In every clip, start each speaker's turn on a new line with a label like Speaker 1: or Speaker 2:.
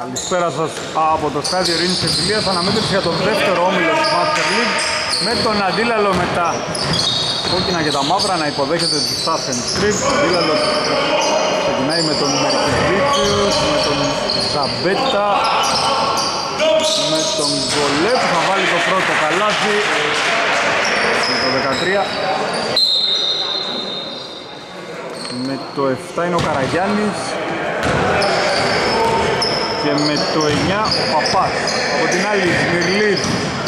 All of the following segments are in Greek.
Speaker 1: Καλησπέρα σας από το στάδιο Ειρήνης και Φιλίας. Αναμέτρηση για τον δεύτερο όμιλο της Master League με τον αντίλαλο με τα κόκκινα και τα μαύρα να υποδέχεται τους Stassen Street. Ο αντίλαλος ξεκινάει με τον Μερκεβίτσιους, με τον Ζαμπέτα, με τον Γκολέ που θα βάλει το πρώτο καλάθι με το 13. Με το 7 είναι ο Καραγιάννης και με το 9 ο Παπάς. Από την άλλη Σμυρλής,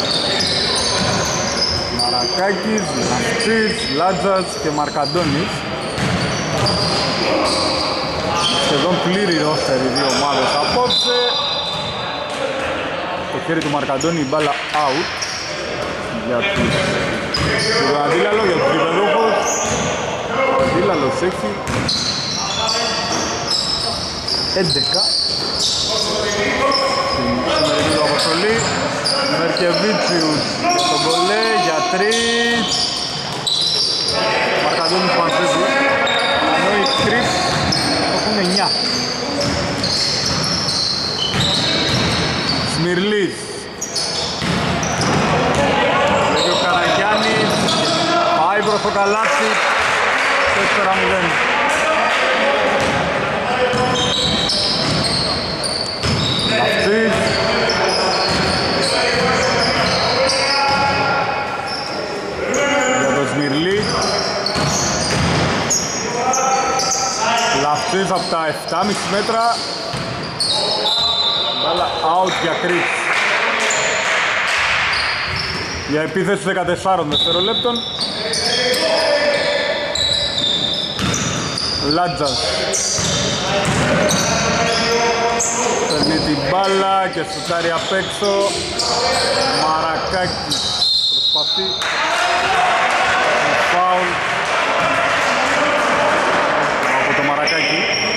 Speaker 1: Μαρακάκης, Λαφτσής, Λάτζας και Μαρκαντώνης. Σχεδόν πλήρη ρόστερ οι δύο ομάδες απόψε. Το χέρι του Μαρκαντώνη, η μπάλα out για τον αντίλαλο, για τους γηπεδούχους. Ο αντίλαλος έχει 11 στην σημερινή του αποστολή. Μερκεβίτσιους για τον Γκολέ, για 3. Μαρκαντώνης Πανσέζου, ενώ οι Κρυπ έχουν 9. Σμυρλής, βλέπει ο Καραγιάννης, πάει προς το καλάθι, 4-0. Λαφτσής, για τον Σμυρλή. Λαφτσής από τα 7,5 μέτρα. Μπάλα out για Κριτς. Για επίθεση 14 δευτερολέπτων. Λάτζας παίρνει την μπάλα και σουτάρει απ' έξω. Μαρακάκης προσπαθεί. Φάουλ από το Μαρακάκη.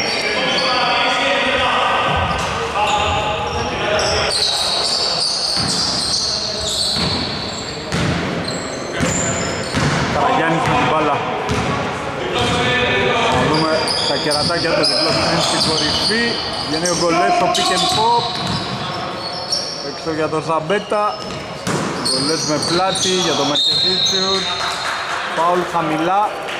Speaker 1: Καραγιάννης με την μπάλα. Να δούμε τα κερατάκια του διπλώσουν στην κορυφή. Βγαίνει ο Γκολές στο pick and pop. Έξω για τον Ζαμπέτα. Γκολές με πλάτη για τον Μερκεβίτσιους. Φάουλ χαμηλά.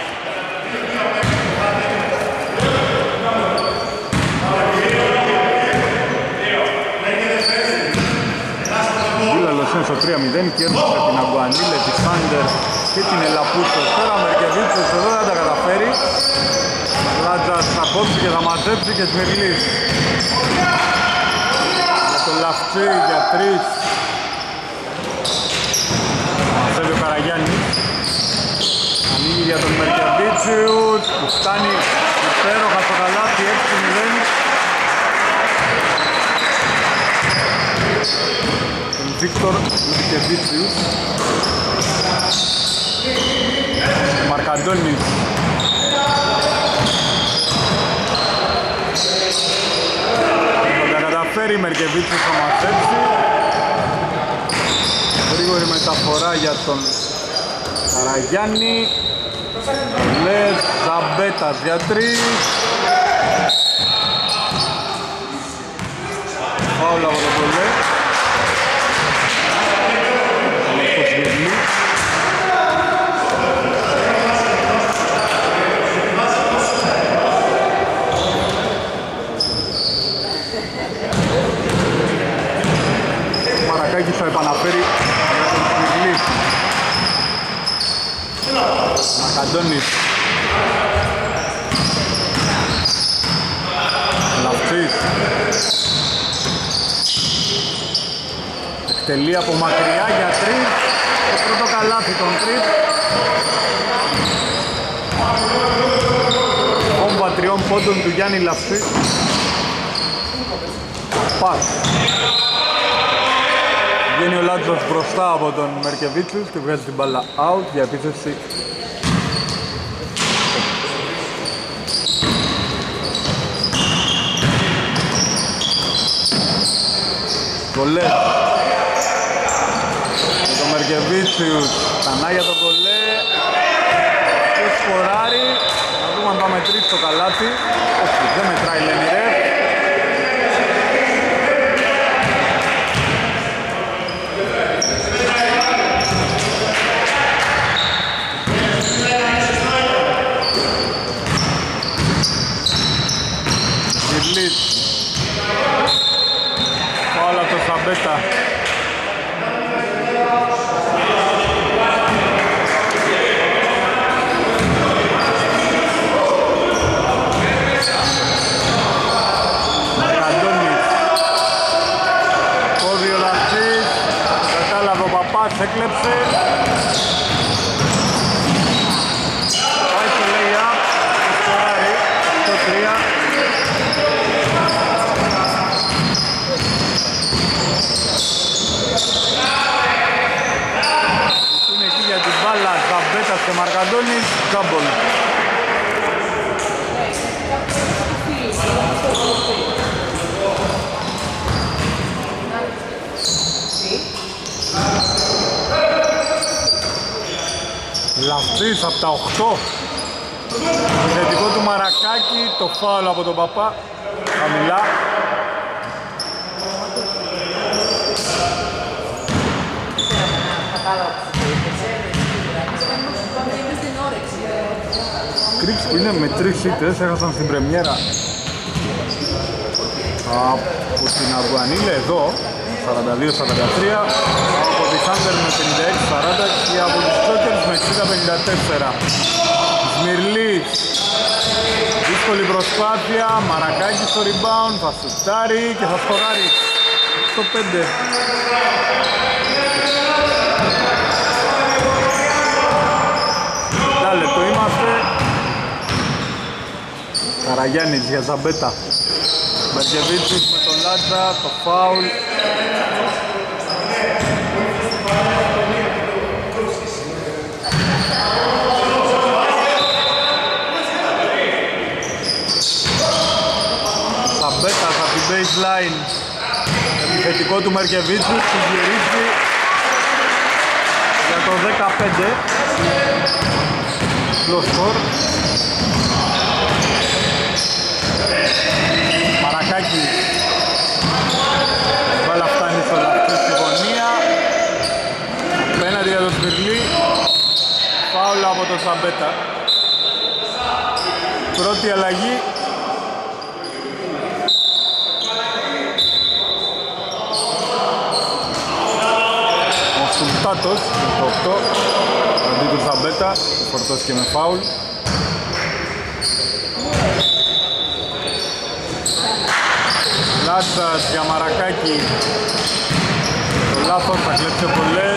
Speaker 1: Δίλαλος είναι στο 3-0. Κέρδισε την Αγκουανίλε, τη Σάντερ και την Ελαπούτσο. Τώρα Μερκεβίτσιους εδώ δεν τα καταφέρει. Λάτζας θα κόψει και θα μαζέψει και Σμυρλής. Για το Λαφτσί για 3. Μαζεύει ο Καραγιάννης. Ανοίγει για τον Μερκεβίτσιους που φτάνει υπέροχα στο καλάθι 6-0. Τον Βίκτορ Μερκεβίτσιους. Μαρκαντώνης. Θα καταφέρει Μερκεβίτσιους να μαζέψει. Γρήγορη μεταφορά για τον Καραγιάννη. Λες Ζαμπέτας για 3. Φάουλα από τον Γκολέ. Μαρακάκης θα επαναφέρει για τον Σμυρλή. Μακαντώνης. Λαφτσής. Εκτελεί από μακριά για 3. Το πρώτο καλάθι των Κριτ. Κόμβα 3 πόντων του Γιάννη Λαφτσή. Πας. Βγαίνει ο Λάτζος μπροστά από τον Μερκεβίτσιους και βγάζει την μπάλα out για επίθεση. Γκολέ. Με τον Μερκεβίτσιους ξανά για τον Γκολέ. Και σκοράρει. Να δούμε αν θα μετρήσει το καλάθι. Όχι, δεν μετράει λένε ρε. Ζαμπέτα. Μαρκαντώνης. Κόβει ο Λαφτής. Κατάλαβε ο Παπάς, έκλεψε. Πάει στο lay-up. Σκοράρει. 8-3. Είναι εκεί για την μπάλα. Ζαμπέτας και Μαρκαντώνης. Κάμπολ. Λαφτής από τα 8. Θετικό του Μαρακάκη, το φάουλ από τον Παπά. Χαμηλά. Κρίξ που είναι με 3 ήττες, έχασαν στην πρεμιέρα από την Αυγουανίλε εδώ 42-43, από τη Σάντερ με 56-40 και από τους Τζόκερς με 60-54. Σμυρλής, δύσκολη προσπάθεια, Μαρακάκη στο rebound, θα σουτάρει και θα σκοράρει στο 5. Λεπτό είμαστε. Καραγιάννης για Ζαμπέτα. Μπαρκεβίτσης με τον Λάτζα, το φάουλ. Ζαμπέτας από την baseline. Επιθετικό του Μαρκεβίτσης που γυρίζει για το 15. Close score. Μαρακάκη. Μπάλα φτάνει στο Λαφτή στη γωνία. Απέναντι για τον Σμυρλή. Φάουλα από τον Ζαμπέτα. Πρώτη αλλαγή. Ο Σουλτάτος το 8. Αντί του Ζαμπέτα, φορτώθηκε με φάουλ. Λάτσας για Μαρακάκη. Το λάθος, θα κλέψε πολλές.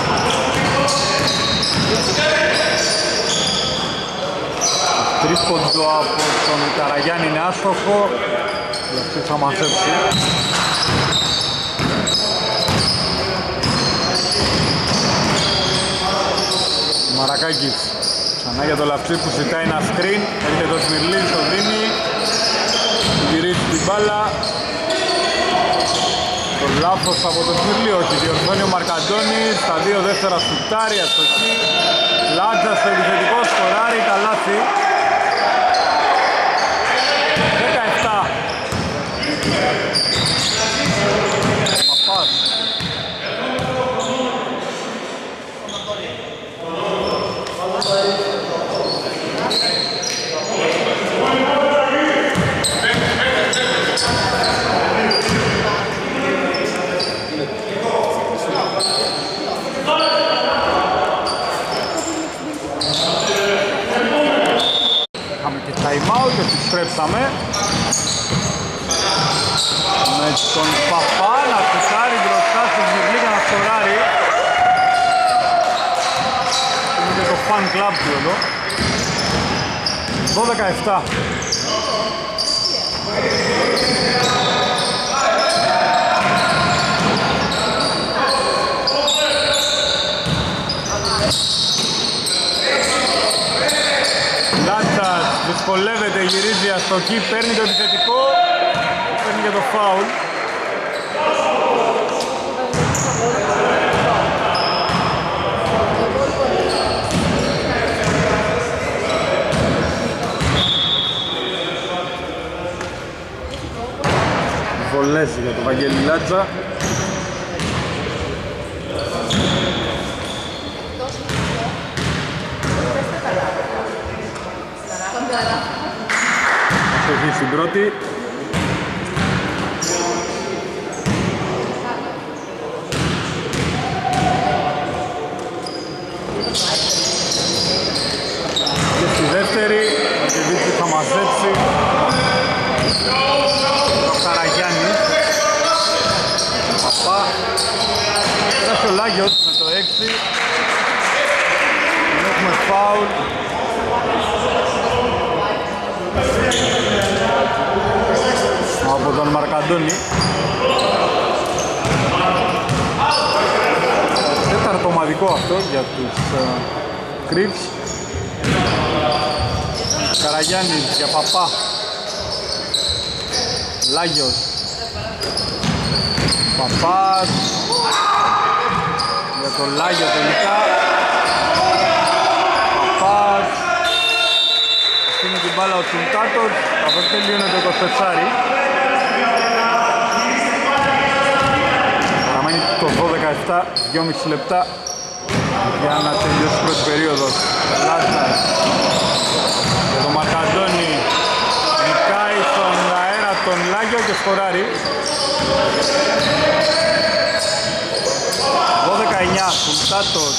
Speaker 1: Τρίποντο από τον Καραγιάννη είναι άστοχο. Αυτή θα μαζέψει. Μαρακάκης ξανά για το Λαφτσί που ζητάει ένα screen. Έρχεται το Σμυρλί, το δίνει. Γυρίζει την μπάλα. Το λάθος από το Σμυρλί, όχι, διορθώνει ο Μαρκαντώνης. Στα 2 δεύτερα σουτάρει, αστοχή. Λάτζα στο επιθετικό, σκοράρει, καλάθι. 17. Παπάς. Είχαμε και time out και επιστρέψαμε με τον Παπά να φυσάρει μπροστά στη Σμυρλή για να σκοράρει. Είναι και το fan club του εδώ. 12-17. Λάτσας δυσκολεύεται, γυρίζει αστοχή, παίρνει το επιθετικό, παίρνει και το φάουλ. Βολές για τον Βαγγέλη Λάτσα. Αστοχή στην πρώτη. δεύτερη, ο Κεβίτσι θα μαζέψει ο Καραγιάννης. Παπά, πέρασε ο Λάγιος με το 6. Έχουμε φάουλ. Από τον Μαρκαντώνη. Τέταρτο ομαδικό αυτό για τους Crips. Καραγιάννης για Παπά. Λάγιος. Παπάς. Για τον Λάγιο τελικά. Παπάς. Αφήνει την μπάλα ο Τσουντάτος. Αυτό τελειώνεται το 24. Παραμένει το 12-7, 2,5 λεπτά για να τελειώσει η πρώτη περίοδος. Λάτζας για τον Μαρκαντώνη, νικάει στον αέρα τον Λάγιο και σκοράρει. 12-9, Σουλτάτος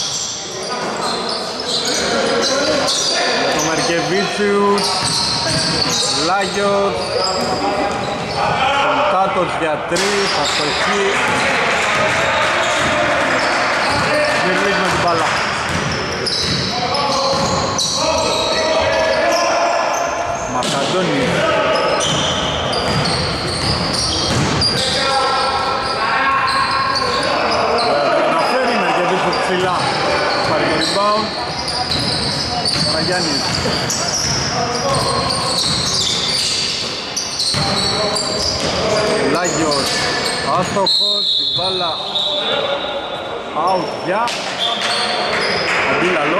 Speaker 1: για τον Μερκεβίτσιους, Λάγιος, Σουλτάτος για 3, αστοχή. Σμυρλής με την μπάλα. Μαρκαντώνης. Καταφέρει Μερκεβίτσιους ψηλά. Πάρει το rebound. Καραγιάννης. Λάγιος. Άστοχος. Την μπάλα. Out για Αντίλαλο.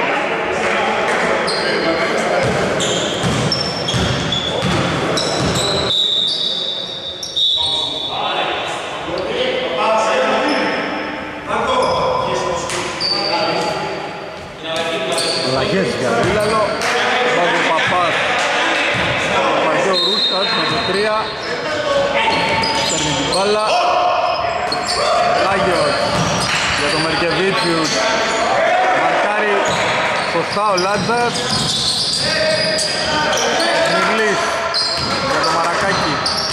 Speaker 1: Αλλαγές για Αντίλαλο. Βάζει ο Παπάς. Βάζει ο Ρούστας με το 3. Παίρνει την μπάλα. Λάγιος για τον Μερκεβίτσιους. Μαρκάρει σωστά ο Λάτζας. Μιγλής για τον Μαρακάκη.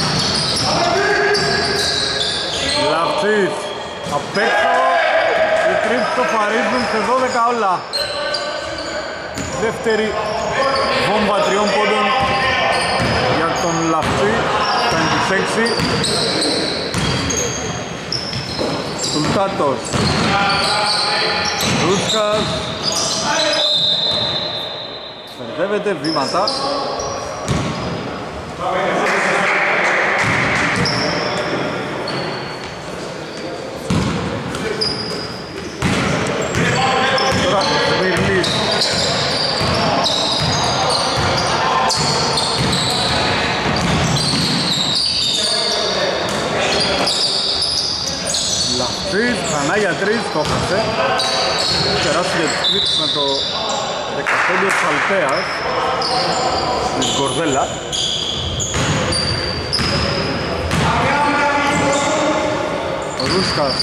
Speaker 1: Λαυτσής απ' έξω. Οι Crips το φαρίζουν σε 12 όλα. Δεύτερη βόμβα 3 πόντων για τον Λαυτσή. 26. Σουλτάτος. Ρούσκας. Μπερδεύεται, βήματα. Τώρα Σμυρλής. Λαφτής, ξανά για 3, το έχασε. Περάσει για τους Crips με το 15 της Αλτέας με την Κορδέλα. Ο Ρούσκας,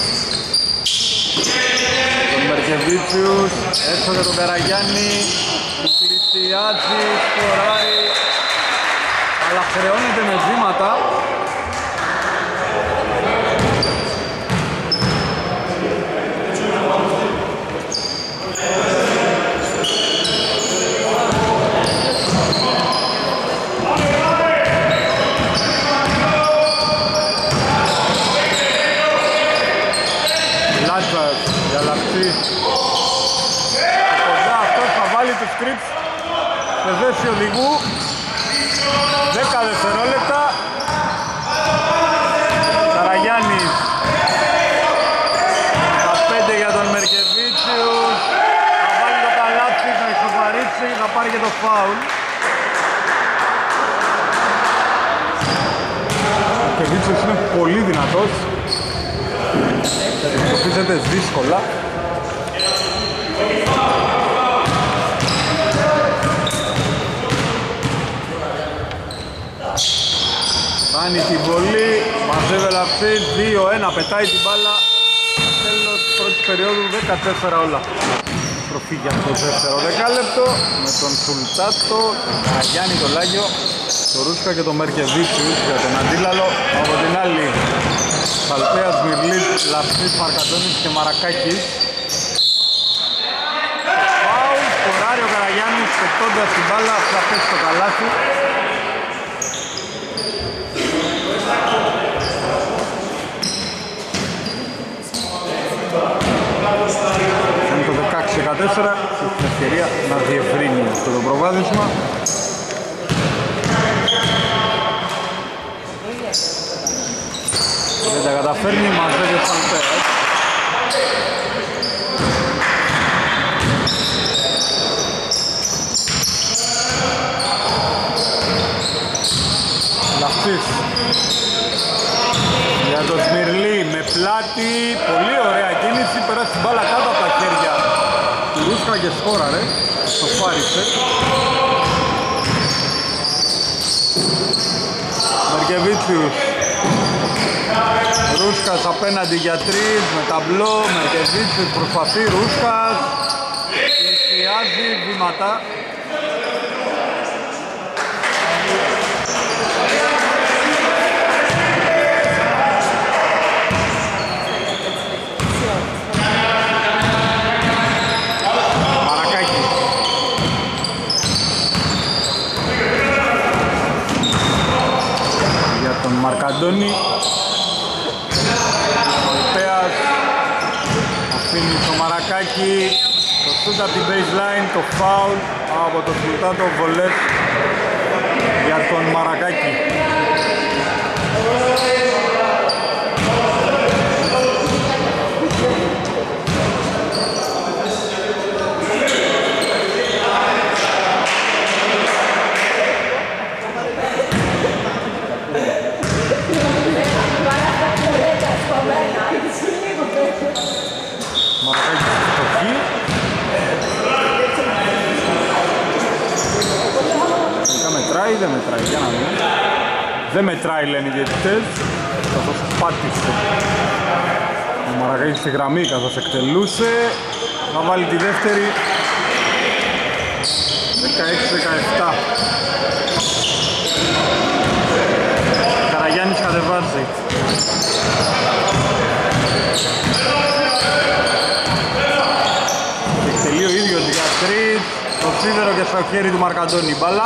Speaker 1: τον Μερκεβίτσιους, έξω για τον Καραγιάννη που πλησιάζει, σκοράρει, αλλά χρεώνεται με βήματα. Για Λαψή. Κοντά αυτός θα βάλει τους Crips σε θέση οδηγού. 10 δευτερόλεπτα. Καραγιάννης. 15 για τον Μερκεβίτσιους. Θα βάλει το καλάτσι, θα ισοφαρίσει, θα πάρει και το φάουλ. Ο Μερκεβίτσιους είναι πολύ δυνατός. Αντιμετωπίζεται δύσκολα. Κάνει την βολή, μαζεύει Λαψή, 2-1, πετάει την μπάλα. Τέλος της πρώτης περίοδου, 14 όλα. επιστροφή για το δεύτερο δεκάλεπτο με τον Σουλτάτο, τον Καραγιάννη, τον Λάγιο, τον Ρούσκα και τον Μερκεβίτσιους για τον Αντίλαλο. Από την άλλη Σαλπέας, Μυρλής, Λαφτής, Μαρκαντώνης και Μαρακάκης. Φάουλ, σκοράρει ο Καραγιάννης πετώντας την μπάλα, θα πέσει το καλάθι. Είναι το 16-14, στην ευκαιρία να διευρύνει αυτό το προβάδισμα. Δεν τα καταφέρνει, μαζεύει ο Σαλπέας. Λαφτής για τον Σμυρλή με πλάτη, πολύ ωραία κίνηση, πέρασε την μπάλα κάτω από τα χέρια του Ρούσκα και σκόραρε, το φάρισε. Μερκεβίτσιους, Ρούσκας απέναντι για τρεις με ταμπλό, Μερκεβίτσιους προσπαθεί, Ρούσκας πλησιάζει βήματα. Μαρκαντώνη, Σαλπέας αφήνει το Μαρακάκι, το σούτ από την baseline, το foul από το Σουλτάτο, βολές για τον Μαρακάκι. Δεν μετράει, για να δούμε. Δεν μετράει λένε οι διαιτητές, καθώς πάτησε ο Μαρακάκης στη γραμμή καθώς εκτελούσε. Θα βάλει τη δεύτερη 16-17. Καραγιάννης κατεβάζει. Εκτελεί ο ίδιος για τρεις. Το σίδερο και στο χέρι του Μαρκαντώνη μπάλα.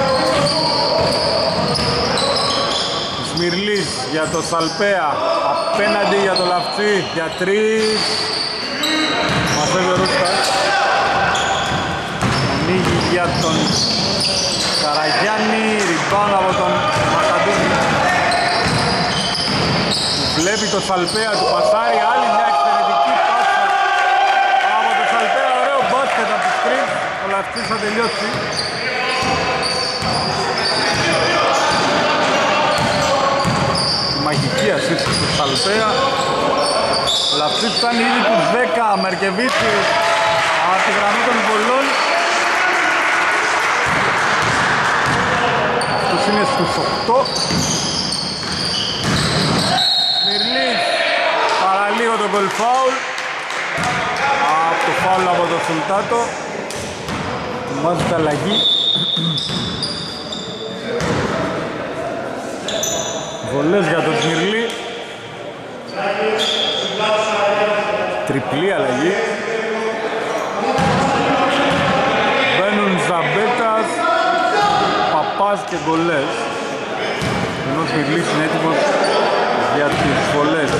Speaker 1: Σμυρλής για το Σαλπέα, απέναντι για το Λαφτσί, για τρεις. Μαζεύει ο Ρούσκας. Ανοίγει για τον Καραγιάννη, ριμπάουν από τον Μαρκαντώνη. Βλέπει το Σαλπέα, του πασάρει, άλλη μια εξαιρετική πάσα από το Σαλπέα, ωραίο μπάσκετ από τη σκριν. Ο Λαφτσής θα τελειώσει. Μαγική ασίστηση του Σαλπέα. Ο Λαφτσής φτάνει ήδη τους 10, Μερκεβίτσιους από τη γραμμή των βολών. Αυτός είναι στους 8. Σμυρλής, παραλίγο το γκολ φάουλ. Από το φάουλ από το Σουλτάτο. Ετοιμάζεται αλλαγή. Βολές για τον Σμυρλή. Τριπλή αλλαγή. Μπαίνουν Ζαμπέτας, Παπάς και Γκολές. Ενώ ο Σμυρλής είναι έτοιμος για τις βολές.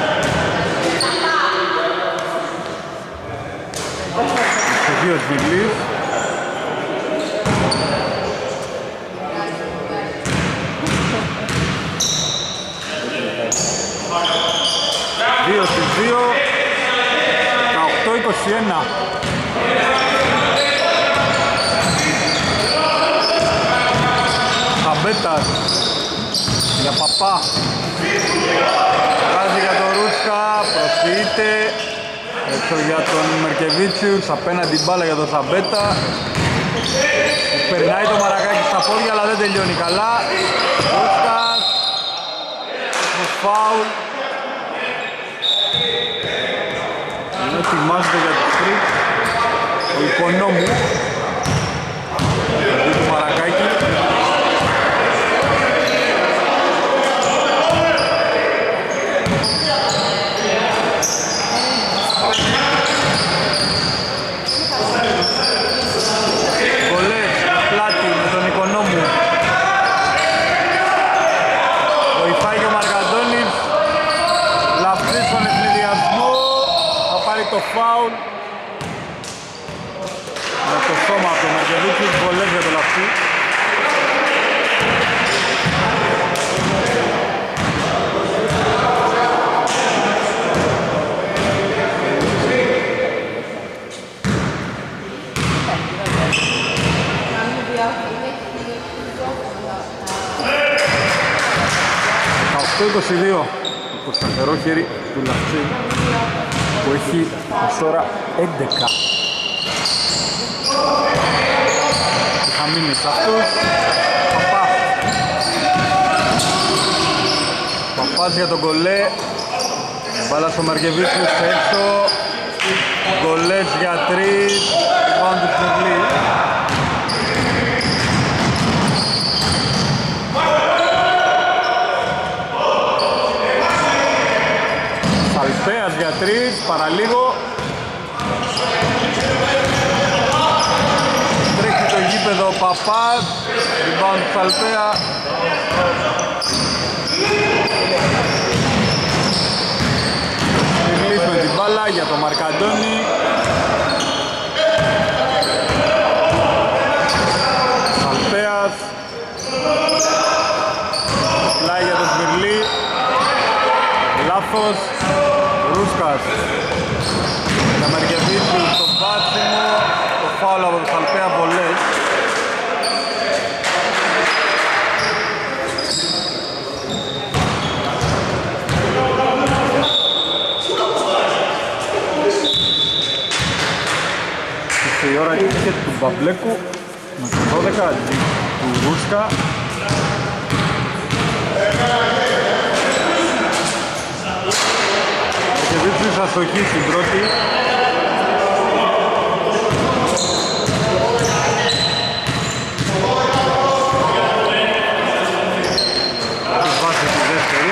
Speaker 1: Στο 2 Σμυρλής. Δύο στις 2, 18-21. Χαμπέτας για Παπά. Βάζει για τον Ρούσκα, προσφύγεται. Έξω για τον Μερκεβίτσιους, απέναντι μπάλα για τον Σαμπέτα. Περνάει το Μαρακάκι στα πόδια αλλά δεν τελειώνει καλά. Ρούσκας, το φάουλ. Ετοιμάζεται για το στρίπ. ο Οικονόμου του Μαρακάκη. Κολές, πλάτη με τον Οικονόμου. Βοηθάει και ο Μαργαντώνης. Λαφτής στον ευνηδιασμό. Θα πάρει το φάουλ. Με το σώμα από τον Μαρκεβίτσιος, βολές για το Λαφτή. Το 22 το σταθερό χέρι του Λαφτή που έχει ως τώρα 11. Θα μείνει σε αυτούς. Παπάς για τον Κολέ. Μπάλα στο Μαρκεβίτσιος έξω. Κολές για 3. Πάνω του Σουρλή. Σαλπέας για 3, παραλίγο. Τρέχει το γήπεδο ο Παπάς. Rebound του Σαλπέα. Συρλής με την μπάλα για τον Μαρκαντώνη. Σαλπέας. Πλάι για τον Σμυρλή. Λάθος. Ρούσκας. Για Μαρκεβίτσιους στο μπάτσιμο. Το φάουλ από τον Σαλπέα βολές. Ήρθε η ώρα και του Μπαμπλέκου με το 12 του Ρούσκα. Μαρκεβίτσιος αστοχή στην πρώτη. Και βάζει τη δεύτερη.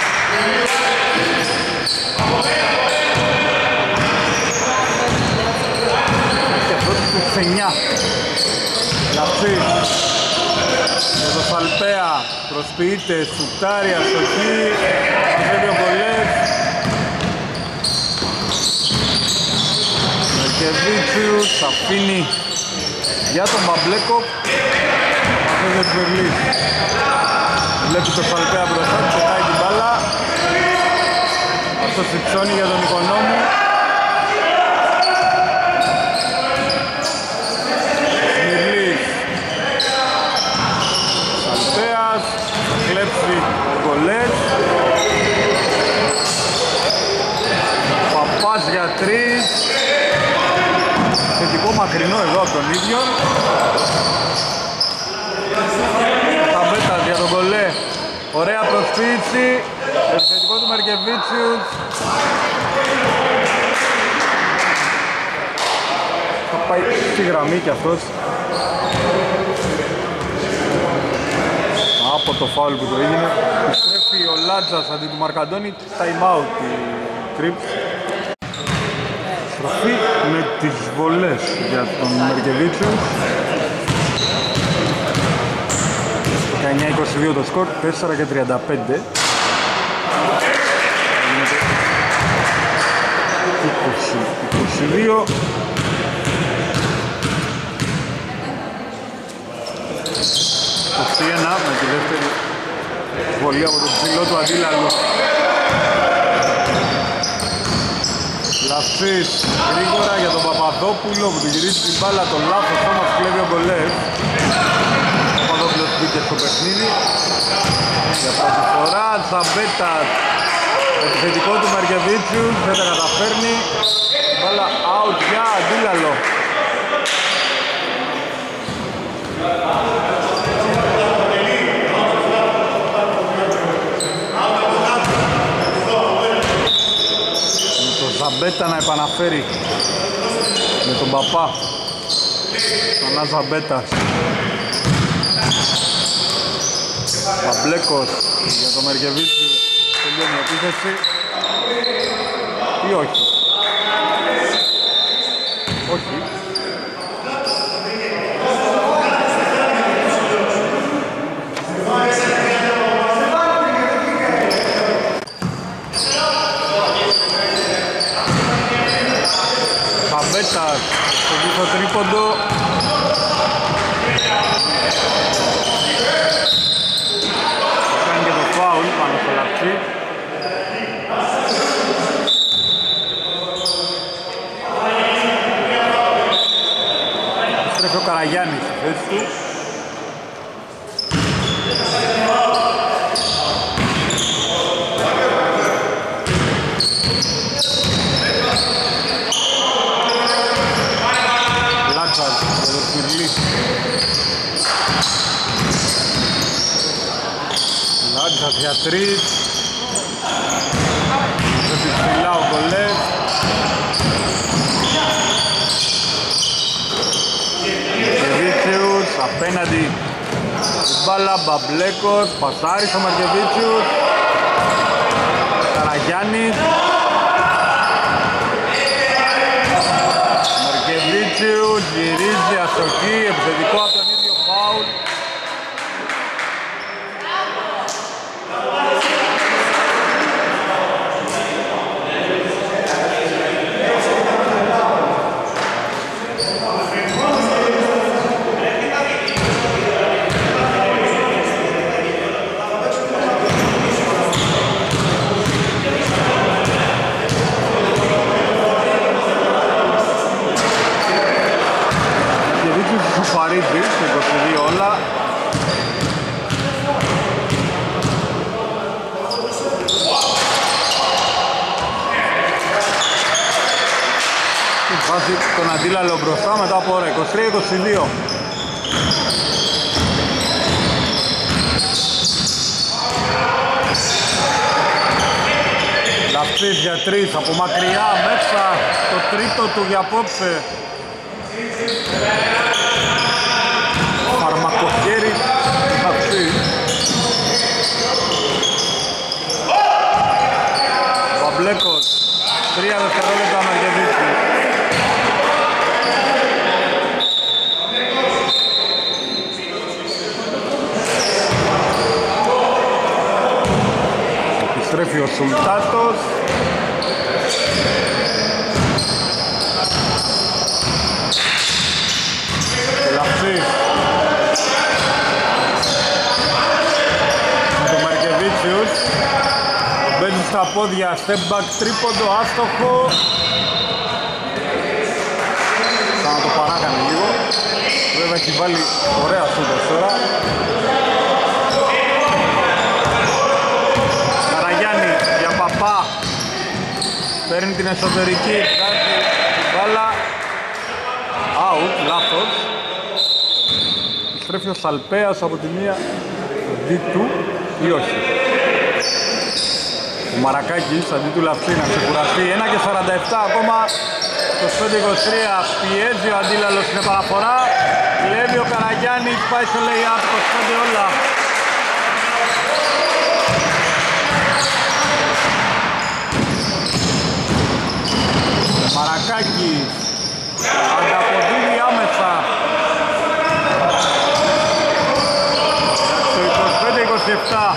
Speaker 1: Και αυτός τους 9. Λαφτής. Για το Σαλπέα προσποιείται, σουτάρει, αστοχή. Μαζεύει ο Κολές. Μαρκεβίτσιους αφήνει για τον Μπαμπλέκο. Μαζεύει ο Σμυρλής. Βλέπει το Σαλπέα μπροστά, τσεκάει την μπάλα. Αυτός υψώνει για τον Οικονόμου. Σμυρλής. Σαλπέας. Κλέψει Κολές. Παπάς για 3. Θετικό μακρινό εδώ από τον ίδιο. Ταμπέτας για τον Κολέ. Ωραία προσποίηση. Επιθετικό του Μαρκεβίτσιους. Θα πάει στη γραμμή κι αυτός. Από το φάουλ που το έγινε. Επιστρέφει ο Λάτζας αντί του Μαρκαντώνη. Time out η Crips. Στροφή με τις βολές για τον Μαρκεβίτσιους. 19-22 το σκορ, 4 και 35. 20-22. Με τη δεύτερη βολή από τον ψηλό του αντίλαλου. Λαφτής γρήγορα για τον Παπαδόπουλο που του γυρίζει την μπάλα, τον λάθος όμως κλέβει ο Κολές. Ο Παπαδόπουλος μπήκε στο παιχνίδι. Για πρώτη φορά Τσαμπέτας, επιθετικό του Μαρκεβίτσιους, δεν τα καταφέρνει. Μπάλα out για αντίλαλο. Ζαμπέτα να επαναφέρει με τον Παπά, τον Αζαμπέτας. Παμπλέκος για τον Μερκεβίτσιου, τελειώνει η επίθεση ή όχι? Όχι. Παμπέτας στο πίσω τρίποντο. Κάνει και το φάουλ πάνω στο Λαψί. Στρέφει ο Καραγιάννης στη θέση του. Λάντζας για τρεις. Πρέπει ψηλά ο Κολές. Μαρκεβίτσιους απέναντι στην μπάλα. Μπαμπλέκος, πασάρι στο Μαρκεβίτσιους. Καραγιάννης. Μαρκεβίτσιους γυρίζει αστοχή, επιθετικό από τον ίδιο φάουλ. Φαρίδη στο 22 όλα. Βάζει τον Αντίλαλο μπροστά μετά από ώρα 23-22. Λαψής για τρεις από μακριά μέσα το τρίτο του για απόψε. Φαρμακοχέρι Λαψής. Παμπλέκος 3 δευτερόλεπτα Μαρκεβίτσιου. Επιστρέφει ο Σουλτάτος. Λαψής με τον Μαρκεβίτσιους. Μπαίνει στα πόδια, step back τρίποντο, άστοχο. Θα να το παράκανε λίγο. Βέβαια έχει βάλει ωραία σούτος τώρα. Καραγιάννη για Παπά. Παίρνει την εσωτερική, βγάζει την μπάλα. Out, λάθος. Στρέφει ο Σαλπέας από τη μία αντί του ή όχι. Ο Μαρακάκης αντί του Λαψή να ξεκουραστεί. 1:47 ακόμα. Το 5-23 πιέζει ο Αντίλαλος στην επαναφορά. Κλέβει ο Καραγιάννης, πάει στο lay-up, 25 όλα. Μαρακάκης ανταποδίδει άμεσα. Στο 25-27.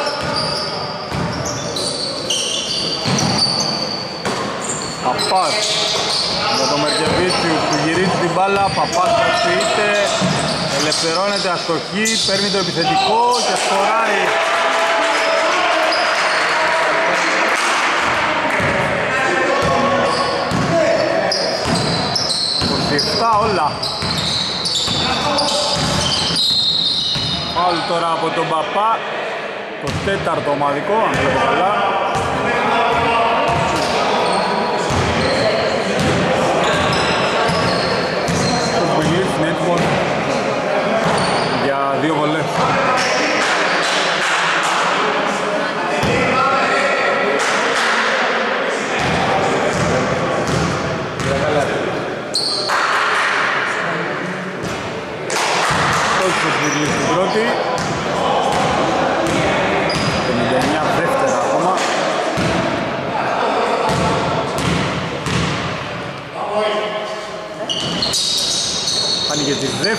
Speaker 1: Παπάς για τον Μερκεβίτσιου που γυρίζει την μπάλα. Παπάς προσποιείται, ελευθερώνεται αστοχή, παίρνει το επιθετικό και σκοράρει. Όλα. Φάουλ τώρα από τον Παπά, το τέταρτο ομαδικό, αν βλέπω καλά. Το Μπιλής είναι έτοιμος για 2 βολές.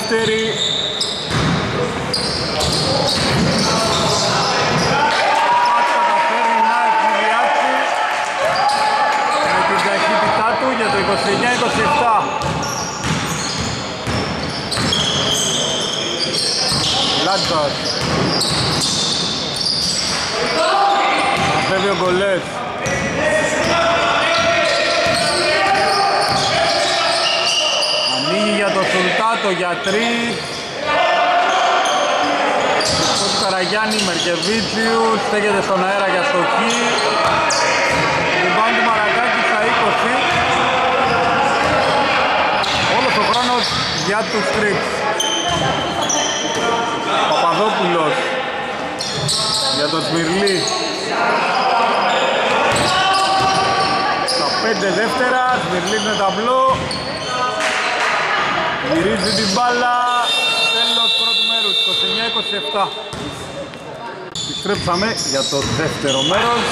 Speaker 1: δεύτερη. Πας καταφέρνει να εκμηδιάσει με την ταχύτητά του για το 29-27. Λάτσας. Μαζεύει ο Γκολές. Ανοίγει για το Σουλτάτο για 3. Στο Καραγιάννη, Μερκεβίτσιου, στέκεται στον αέρα για στοχή. Rebound του Μαρακάκη στα 20. Όλος ο χρόνος για τους Trips. Παπαδόπουλος για τον Σμυρλή. Στα 5 δεύτερα, Σμυρλής με ταμπλό. Γυρίζει την μπάλα. Τέλος πρώτου μέρους, 29-27. Επιστρέψαμε για το δεύτερο μέρος.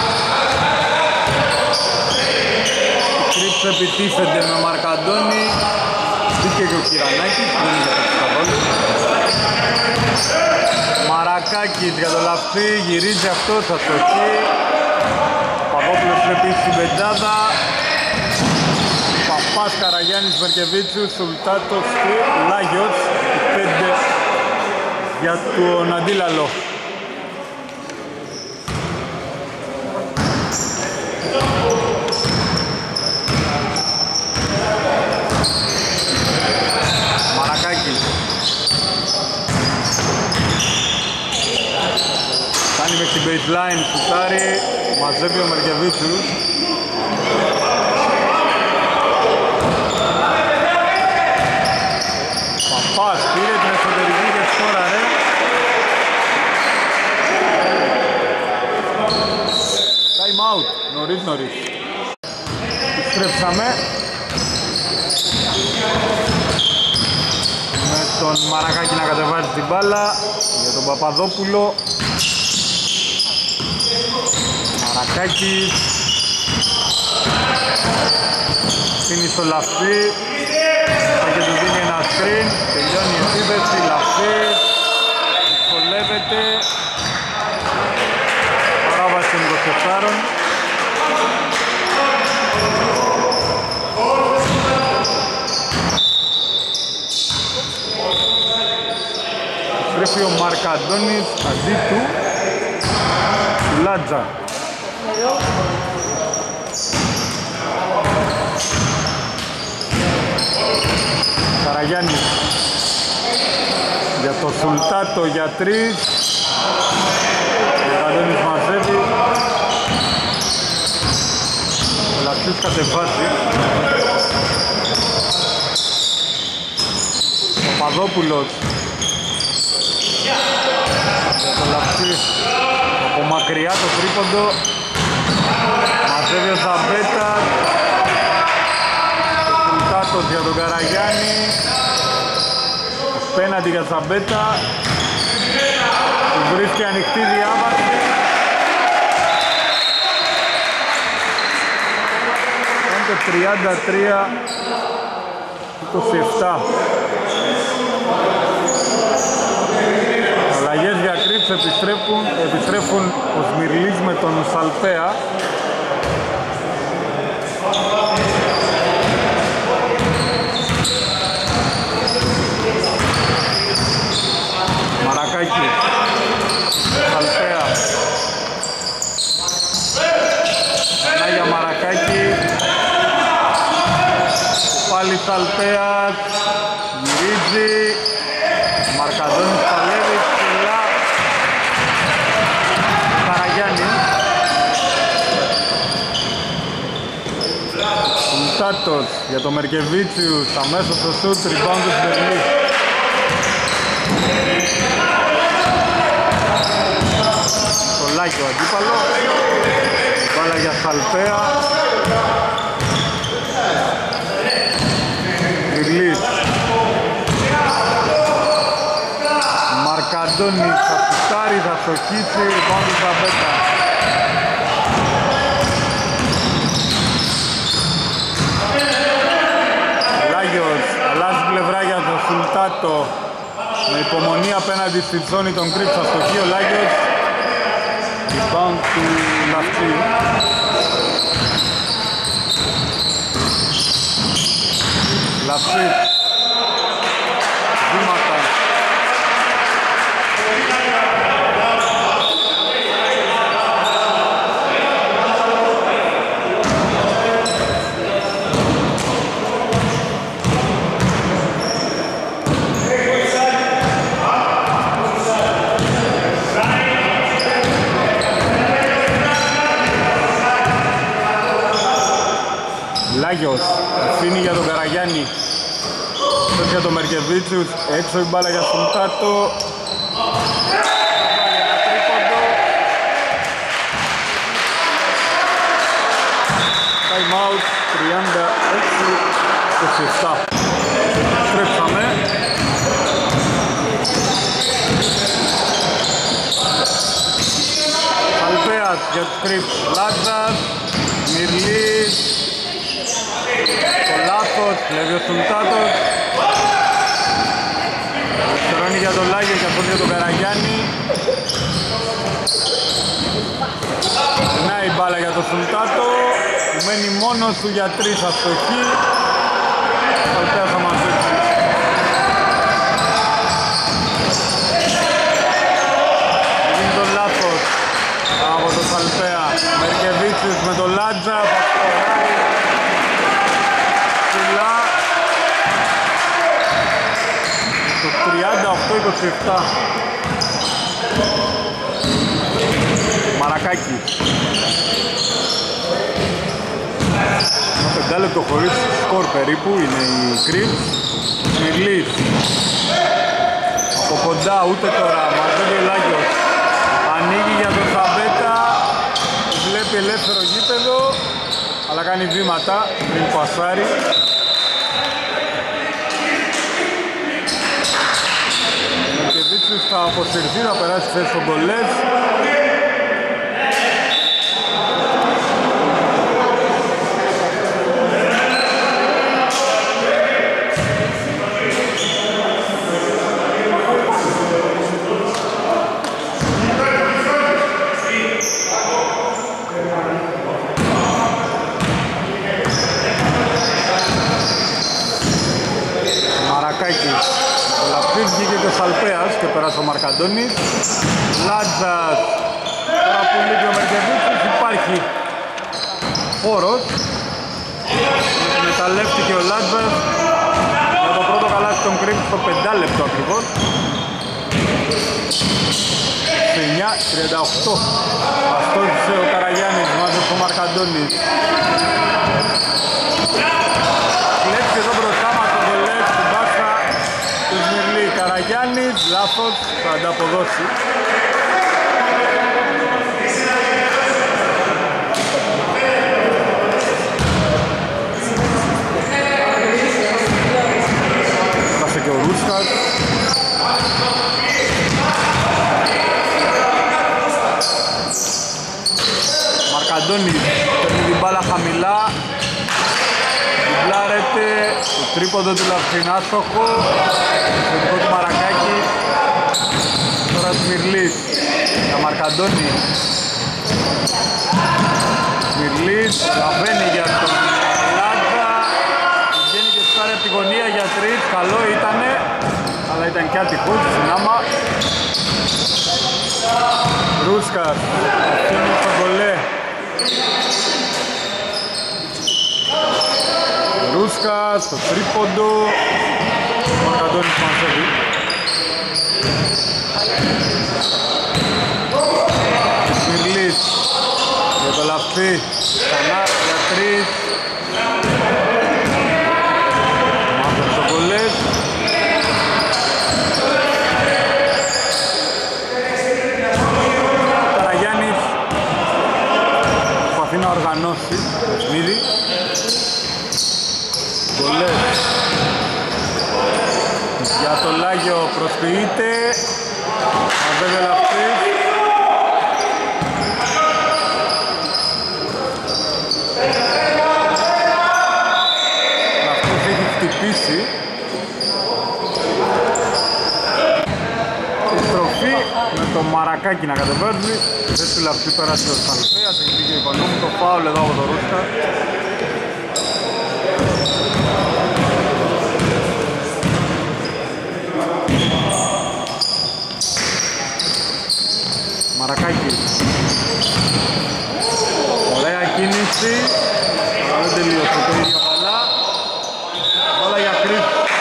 Speaker 1: Οι Trips επιτίθενται με Μαρκαντώνη. Μπήκε και ο Κυρανάκης, δεν είναι για τα καθόλου. Μαρακάκης για το λαφτή, γυρίζει αυτός, αστοχή. Παπόπουλος επίσης στην πεντάδα. Παπάς, Καραγιάννης, Μερκεβίτσιου, Σουλτάτος και Λάγιος. 5 για τον Αντίλαλο. Μαρακάκης. Κάνει με την baseline, σουτάρει, μαζεύει ο Μερκεβίτσιους. Παπάς πήρε την εσωτερική και σκόραρε. Time out, νωρίς. Επιστρέψαμε. Με τον Μαρακάκη να κατεβάζει την μπάλα για τον Παπαδόπουλο. Μαρακάκης στείνει στο λαφτή, θα και του δίνει ένα screen, τελειώνει η επίθεση, λαφτής, δυσκολεύεται, παράβαση των 24. Στρέφει ο Μαρκαντώνης αντί του Λάτζα. Καραγιάννης για το Σουλτάτο για 3. Ο Μαρκαντώνης μαζεύει. Ο Λατζής κατεβάζει. Ο Παπαδόπουλος για το Λατζή. Από μακριά το τρίποντο. Μαζεύει ο Ζαμπέτας. Ο Σουλτάτος για τον Καραγιάννη. Πέναντι για Ζαμπέτα. Του βρίσκει ανοιχτή διάβαση. Κάντε 33-27. Αλλαγές για Trips επιστρέφουν ο Σμυρλής με τον Σαλπέα. Μαρακάκη, Σαλπέα. Ανά για Μαρακάκη. Πάλι Σαλπέας. Γυρίζει. Μαρκαντώνης παλεύει ψηλά. Καραγιάννη. Σουλτάτος για το Μερκεβίτσιους. Αμέσως το σουτ, rebound του Σμυρλή. Το Λάκη ο αντίπαλο. Μπάλα για Σαλπέα. Σμυρλής. Μαρκαντώνης θα σουτάρει, θα στοχίσει, rebound του Ζαμπέτα. Λάγιος αλλάζει πλευρά για τον Σουλτάτο. Σουμτάτο με υπομονή απέναντι στη ζώνη των Κρήπ στα στοχή. Ο Λάγιος rebound του Λαφτσίου. Λαφτσίου βήματα. Λάγιος αφήνει για τον Καραγιάννη, αυτό για τον Μερκεβίτσιους, έξω η μπάλα για Σουμτάτο. Βάλει ένα τρίποντο. Time out, 36-27. Στρέψαμε. Αλπέας για τους Κρήπς, Λάτζας, Μυρλής. Το λάθος, βλέπει ο Σουμτάτος. Δευτερώνει για τον Λάγιο και αυτός για τον Καραγιάννη. Περνάει η μπάλα για τον Σουμτάτο, που μένει μόνος του για 3 αστοχή. Αλπέα θα μαζέψει. Γίνει το λάθος από τον Αλπέα. Μερκεβίτσιος με τον Λάτζα. Το 38-27. Μαρακάκη. Ένα 5 λεπτό χωρίς σκορ περίπου είναι η Κρήπς. Σμιλής. Από κοντά ούτε τώρα. Μαζεύει ο Λάγιος. Ανοίγει για τον Σαβέτα. Βλέπει ελεύθερο γήπεδο. Αλλά κάνει βήματα πριν πασάρει. Θα αποσυρθεί, θα περάσει θέση στον Κολές. Μαρακάκη. Ο Λαφτής βγήκε και ο Σαλπέας και πέρασε ο Μαρκαντώνης. Λάτζας. Τώρα που λείπει ο Μερκεβίτσιος υπάρχει χώρος. Εκμεταλλεύτηκε ο Λάτζας για το πρώτο καλάθι των Κρήπ στο 5 λεπτό ακριβώς. 9-38. Αστόχησε ο Καραγιάννης, μάζεψε ο Μαρκαντώνης. Κλέψει εδώ μπροστά μας το βολές στην μπάσα του Σμυρλή. Καραγιάννης, λάθος, θα ανταποδώσει. Φτάσε και ο Ρούσκας. Μαρκαντώνης παίρνει την μπάλα χαμηλά. Διπλάρεται το τρίποντο του Λαυθινάστοχο. Το δικό του Μαρακάκη. Τώρα Σμυρλής για Μαρκαντώνη. Σμυρλής λαβαίνει για τον Λάτζα. Βγαίνει και σπάρει από τη γωνία για 3. Καλό ήτανε, αλλά ήταν και άτυχος συνάμα. Ρούσκας αφήνει στον Κολέ. Ρούσκας στο τρίποντο. Ο Μαρκαντώνης μαζεύει. Σμυρλής για το Λαφτή. Ξανά για 3. Μάζεψε ο Κολές. Καραγιάννης προσπαθεί να οργανώσει το παιχνίδι. Κολές για το Λάγιο προσποιείται. Μαζεύει ο Λαφτής. Λαφτής έχει χτυπήσει. Μαρακάκη να κατεβάζει. Δεν του λαυστή πέρασε ο Σαλφέας, έχει και Οικονόμου το φάουλ εδώ από το Ρούσκα. Μαρακάκη. Ωραία κίνηση. Αλλά δεν τελείωσε το ίδιο καλά. Όλα για Κρήτη.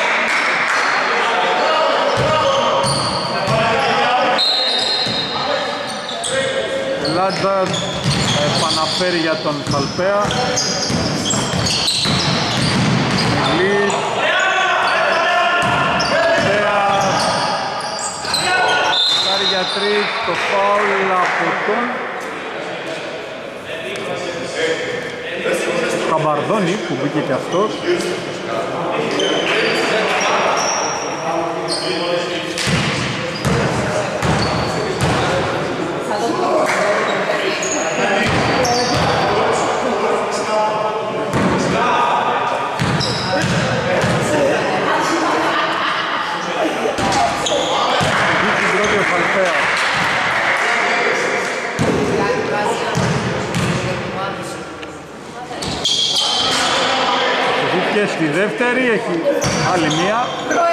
Speaker 1: Λάτζα θα επαναφέρει για τον Σαλπέα. Λίτ. Κάρι για τρεις, το φάουλ από τον Καμπαρδόνη που μπήκε και αυτός. Και στη δεύτερη έχει άλλη μία.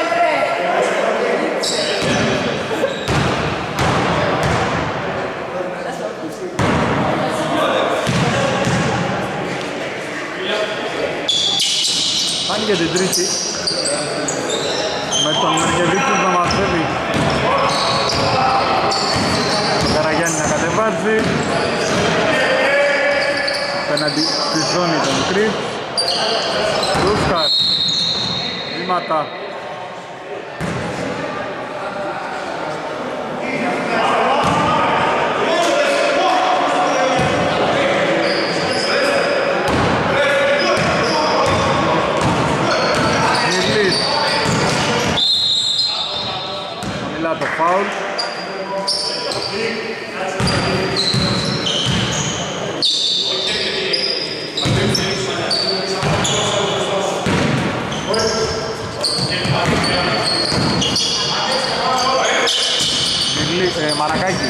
Speaker 1: Κάνει και την τρίτη. Με τον Μερκεβίτσιος να μαθαίνει. Ο Καραγιάννη να κατεβάζει. Απέναντι στη ζώνη των Κρήπ. Ρούσκας, βήματα. Μυρλής. Χαμηλά το φάουλ. Μαρακάκη.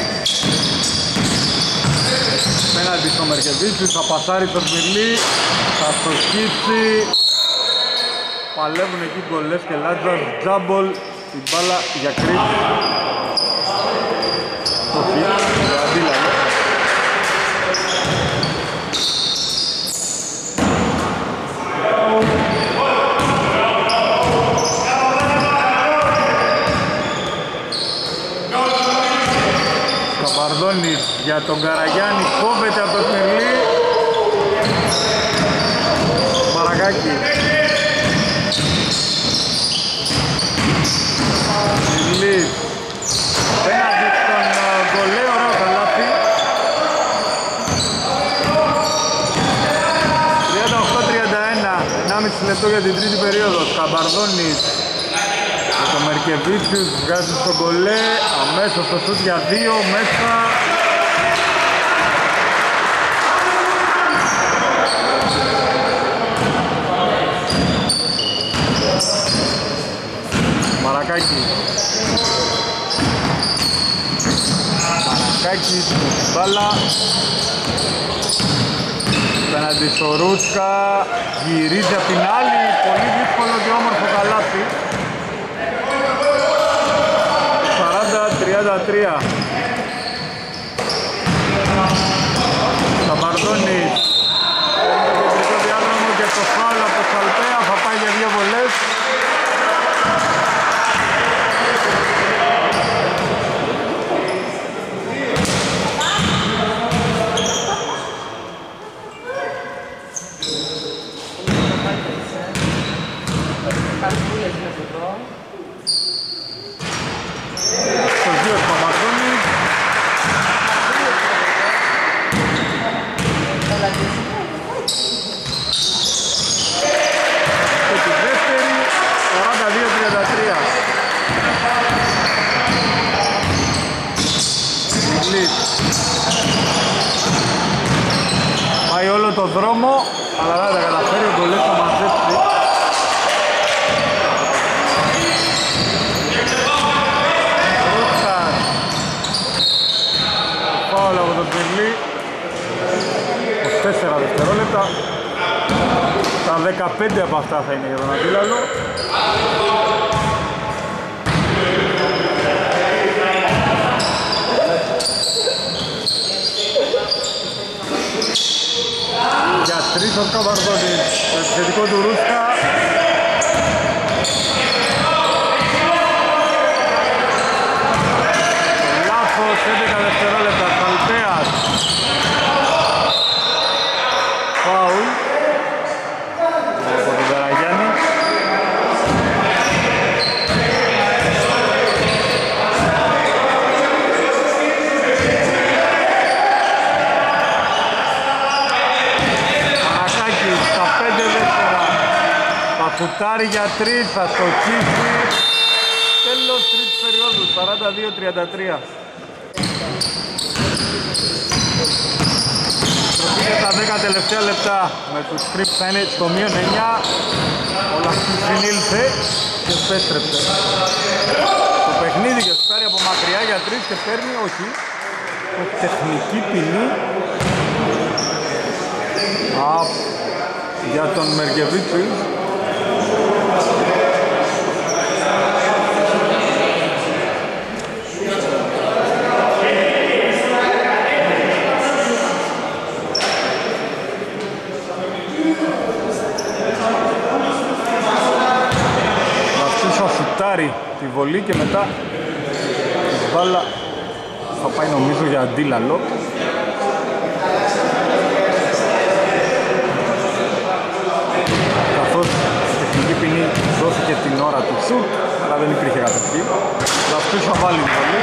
Speaker 1: Πέναντι στο Μερκεβίτσιος, θα πασάρει τον Μυρλή, θα το σκύψει. Παλεύουν εκεί Γκολές και Λάτζας, τζάμπολ, η μπάλα για Κρήτη. Όχι, αντίλαβε. Καμπαρδόνης για τον Καραγιάννη, κόβεται από το Σμυρλή. Μαρακάκη. Σμυρλής. Πέναντι στον Γκολέ, ωραίο καλάθι. 38-31, 1,5 λεπτό για την τρίτη περίοδο. Καμπαρδόνης. Και το Μερκεβίτσιος βγάζει στον Γκολέ, αμέσως το σούτ για 2 μέσα. Μαρακάκη. Μαρακάκη στην μπάλα. Πέναντι στο Ρούσκα, γυρίζει απ' την άλλη, πολύ δύσκολο και όμορφο καλάθι. 40-33. Καμπαρδόνης. Το κεντρικό διάδρομο και το φάουλ από το Σαλπέα, θα πάει για 2 βολές. Πάει όλο το δρόμο, αλλά δεν τα καταφέρει, ο Γκολές θα μαζέψει. Ρούτσας. φάουλ από τον Σμυρλή. 24 δευτερόλεπτα. Τα 15 από αυτά θα είναι για τον αντίλαλο. Για 3 ο Σκαμπαρδόνης, το επιθετικό του Ρούσκα. Λάθος, 11 δευτερόλεπτα, Καλπέας. Φάουλ από τον Καραγιάννη. Κουτάρι για 3, θα το τσίσει. Τέλος τρίτης περίοδου, 42-33. Προφύγε τα 10 τελευταία λεπτά. Με τους Crips θα είναι στο μείον 9. Ο Λαχτής συνήλθε και επέστρεψε. Το παιχνίδι και σκάρει από μακριά για 3 και παίρνει, όχι, τεχνική ποινή για τον Μερκεβίτσι. Τη βολή και μετά η μπάλα θα πάει νομίζω για αντίλαλο. Καθώς η τεχνική ποινή δόθηκε την ώρα του σουτ, αλλά δεν υπήρχε κατοχή. Αλλά αυτός θα βάλει τη βολή.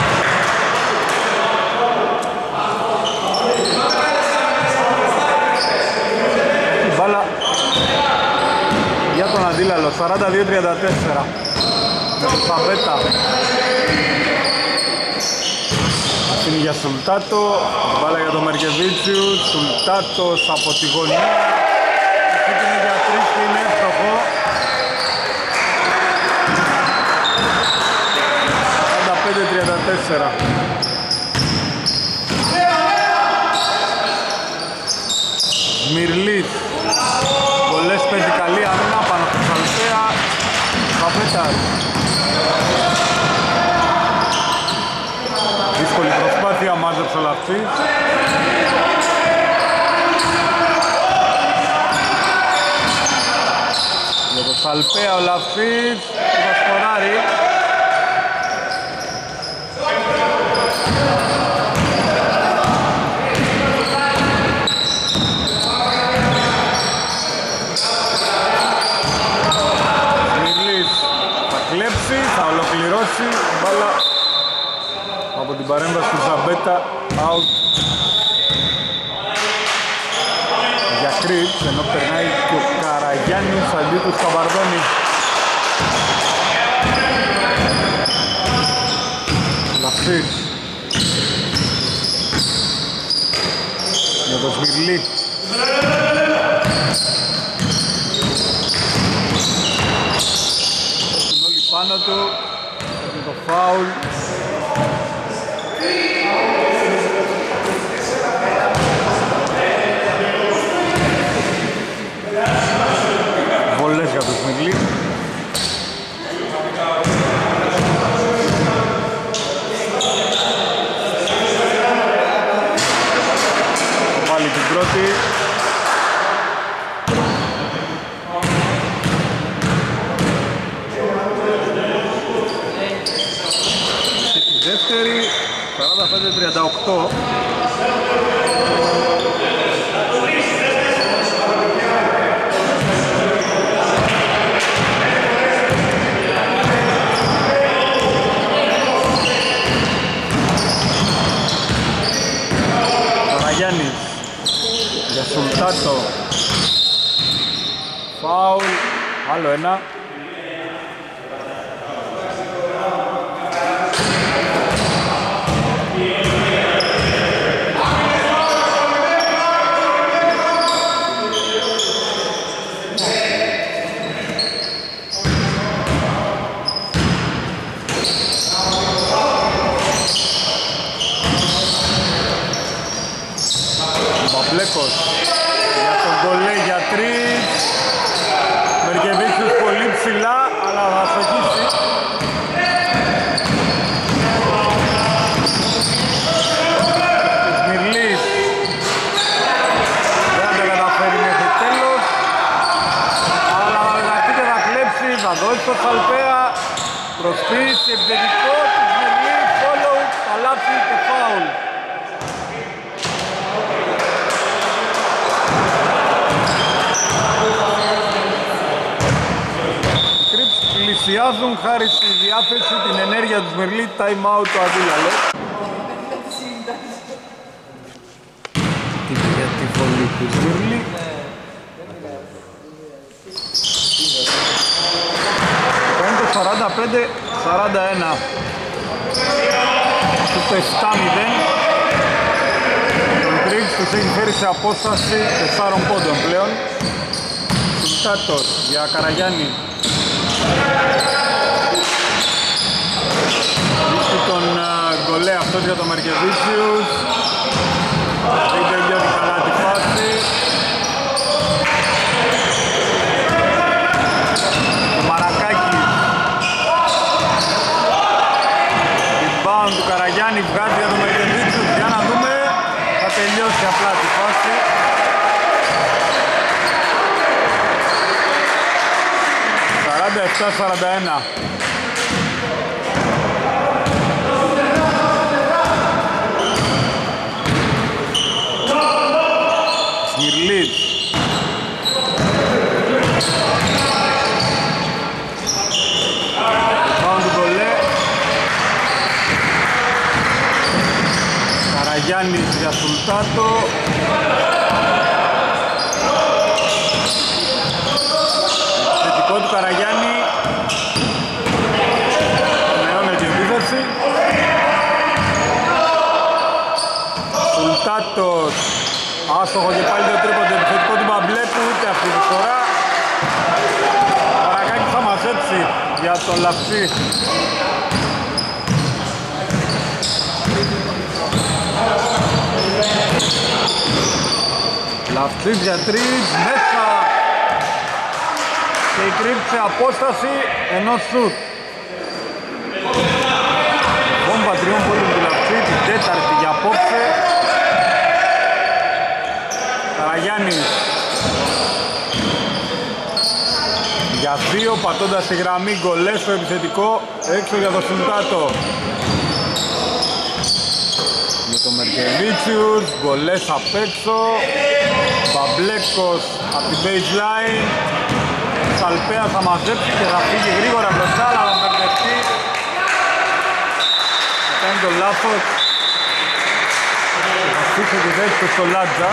Speaker 1: Η μπάλα για τον αντίλαλο, 42-34. Με τον Παβέτα. Αυτή είναι για Σουλτάτο. Μπάλα για τον Μερκεβίτσιου. Σουλτάτος από τη γωνία. Αυτή είναι για 3 και είναι εύστοχο. 45-34. Σμυρλής. Πολλές παίζει καλή άμυνα πάνω στο Σαλπέα. Παπέτας. Δύσκολη προσπάθεια, μάζεψε ο Λαφτσής. Για το Σαλπέα ο Λαφτσής θα σκοράρει. Θα ολοκληρώσει μπάλα από την παρέμβαση του Ζαμπέτα, out για Crips, ενώ περνάει και ο Καραγιάννης αντί του Σκαμπαρδόνη. Λαφής για το Σμυρλή. Πάνω του με το φάουλ. Βολές για το Σμυρλή. Πάλι την πρώτη. Δεύτερη, 45-38. Καραγιάννης για Σουλτάτο. Φάουλ, άλλο ένα. Μπλέκος για τον Κολέ για 3. Μερκεβίτσιος πολύ ψηλά, αλλά θα στοχίσει. Σμυρλής δεν τα καταφέρει μέχρι τέλος, αλλά θα δεχτεί και θα κλέψει, θα δώσει το Σαλπέα. Προσφύγηση επιθετικό του Σμυρλής, follow, καλάθι και φάουλ. Πλησιάζουν χάρη στη διάθεση, την ενέργεια του Σμυρλή, time out το αντίλαλο. Για τη βολή του Σμυρλή. Κάνει το 45-41. Του 7-0. Τον Κρύξ τους έχει φέρει σε απόσταση 4 πόντων πλέον. Σουλτάτος για Καραγιάννη. Βρίσκει τον Γκολέ αυτός για τον Μαρκεβίτσιους. Δεν τελειώνει καλά τη φάση. Το Μαρακάκης. Rebound του Καραγιάννη βγάζει για τον Μαρκεβίτσιους. Για να δούμε, θα τελειώσει απλά τη φάση. 47-41. Σμυρλής. Rebound του Κολέ. Καραγιάννης για Σουλτάτο. Θετικό του Καραγιάννη. Νεώνε την επίθεση. Σουλτάτος. Άστοχο και πάλι το τρίποντο, επιθετικό του Μπαμπλέκου, ούτε αυτή τη φορά. Καραγιάννη θα μαζέψει για τον Λαψή. Λαψής για 3, μέσα. Και η κρύψη απόσταση ενός σουτ. Βόμβα 3 πόντων του Λαψή, την τέταρτη για απόψε. Καραγιάννης για 2, πατώντας τη γραμμή, Γκολέ στο επιθετικό, έξω για το Σουλτάτο. Για το Μερκεβίτσιους, Γκολές απ' έξω, Παμπλέκος από την baseline. Σαλπέα θα μαζέψει και θα φύγει γρήγορα μπροστά, αλλά θα μπερδευτεί. Θα κάνει το λάθος. Θα στήσει τη θέση του στο Λάτζα.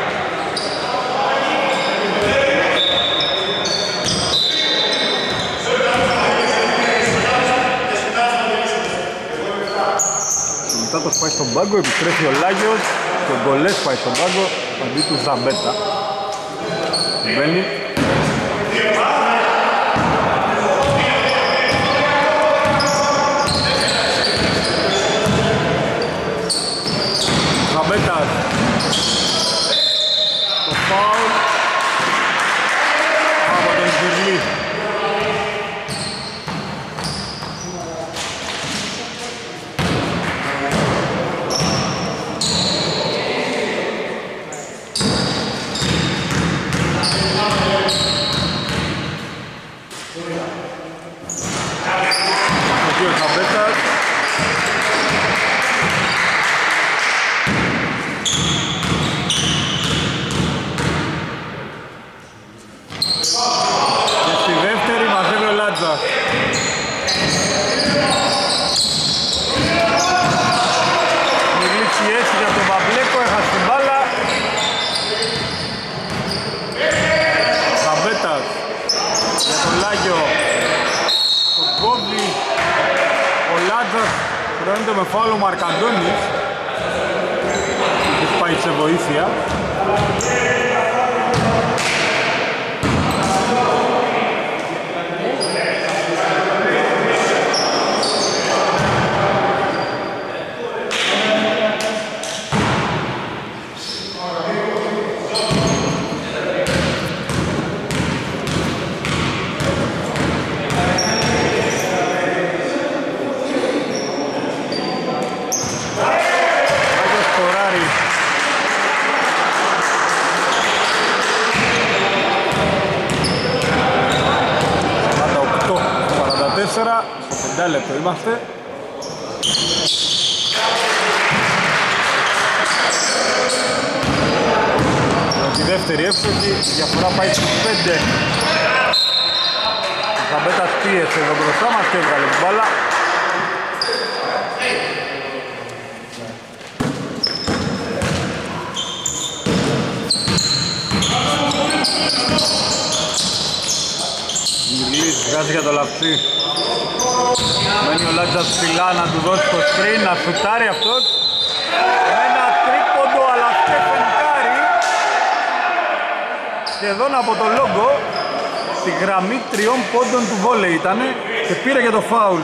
Speaker 1: Σουλτάτος πάει στον πάγκο, επιστρέφει ο Λάγιος και ο Γκολές πάει στον πάγκο αντί του Ζαμπέτα. Μπαίνει. Ζαμπέτας. Το φάουλ από τον Σμυρλή. Με φάουλ ο Μαρκαντώνης, που πάει σε βοήθεια. πάει. 48-44, στο 5 λεπτό είμαστε. Τη δεύτερη εύστοχη, η διαφορά πάει στους 5. Ο Ζαμπέτας πίεσε εδώ μπροστά μας και έβγαλε την μπάλα. Μυρλής βγάζει για το λαψί. Μένει ο Λάτζας ψηλά να του δώσει το screen, να σουτάρει αυτός. Ένα τρίποντο αλλά και πεντάρι. Σχεδόν από το λόγκο. Στη γραμμή 3 πόντων του βόλεϊ ήτανε και πήρε και το φάουλ.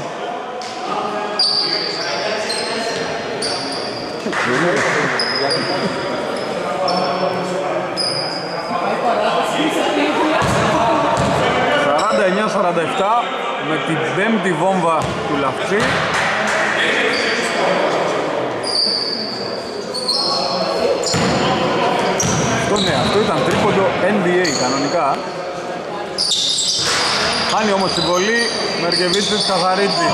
Speaker 1: Με την πέμπτη βόμβα του Λαυτσί. Αυτό ήταν τρίποντο NBA κανονικά. Χάνει όμως την βολή, Μερκεβίτσιος καθαρίζει.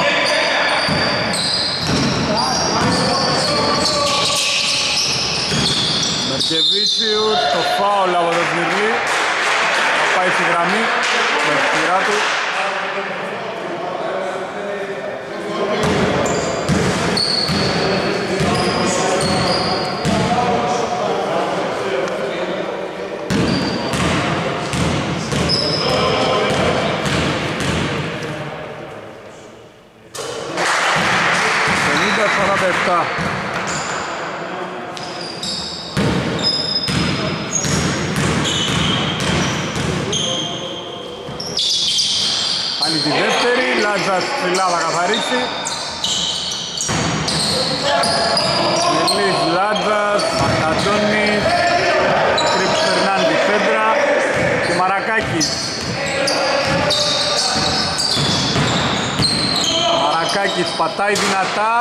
Speaker 1: Μερκεβίτσιος, το φάουλ από τον Σμυρλή. Θα πάει στη γραμμή με τη σειρά του. Κάνει τη δεύτερη, Λάτζας ψηλά θα καθαρίσει. Μελής, Λάτζας, Μαρκαντώνης, Κρύψ Φερνάντη Φέντρα και Μαρακάκης. Μαρακάκης πατάει δυνατά.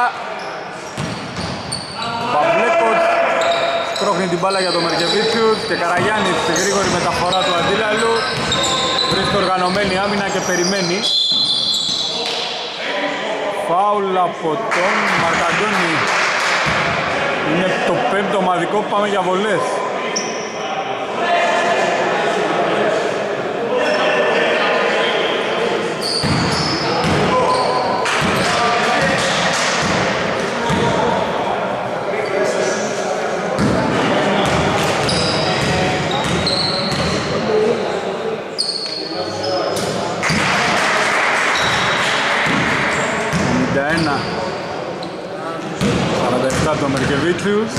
Speaker 1: Παυλέκος σπρώχνει την μπάλα για τον Μερκεβίτσιους και Καραγιάννης στη γρήγορη μεταφορά του αντίλαλου. Βρίσκει οργανωμένη άμυνα και περιμένει. Φάουλ από τον Μαρκαντώνη. Είναι το πέμπτο ομαδικό, πάμε για βολές. Το Μερκεβίτσιους.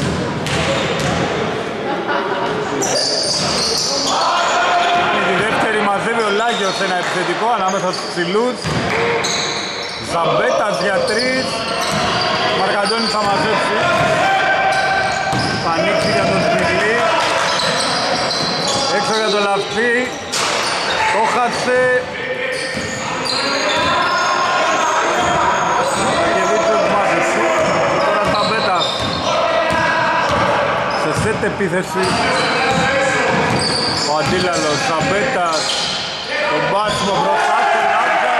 Speaker 1: Τη δεύτερη μαζεύει ο Λάγιος ένα επιθετικό ανάμεσα στους ψηλούς. Ζαμπέτας για 3. Μαρκαντώνης θα μαζέψει. Θα ανοίξει για τον Σμυρλή. Έξω για το Λαυτσί. Το χάτσε. Σετ επίθεση. Ο αντίλαλος Ζαμπέτας. Το μπάσιμο μπροστά στο Λάτζα.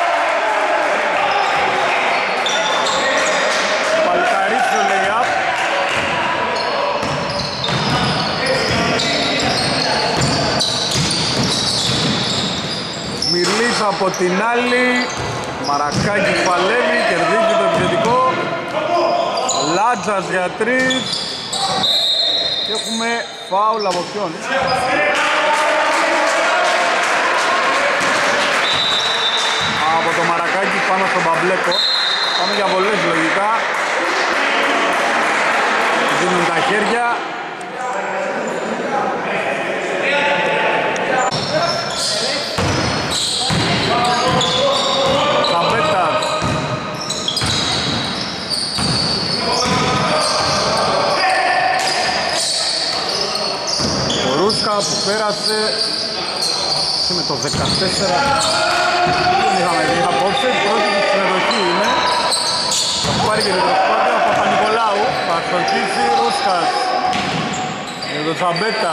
Speaker 1: Παλικαρίσει το lay-up. Σμυρλής από την άλλη. Μαρακάκης παλεύει, κερδίζει το επιθετικό. Λάτζας για 3. Και έχουμε φάουλ από ποιον? Από το Μαρακάκι πάνω στον Παμπλέκο. Πάμε για βολές λογικά. Δίνουν τα χέρια. Που πέρασε και με το 14 δεν είχαμε δει απόψε, η πρώτη της συμμετοχή είναι θα πάρει και την προσπάθεια ο Παπα-Νικολάου, θα θα στοχίσει Ρούσκας για τον Σαμπέτα.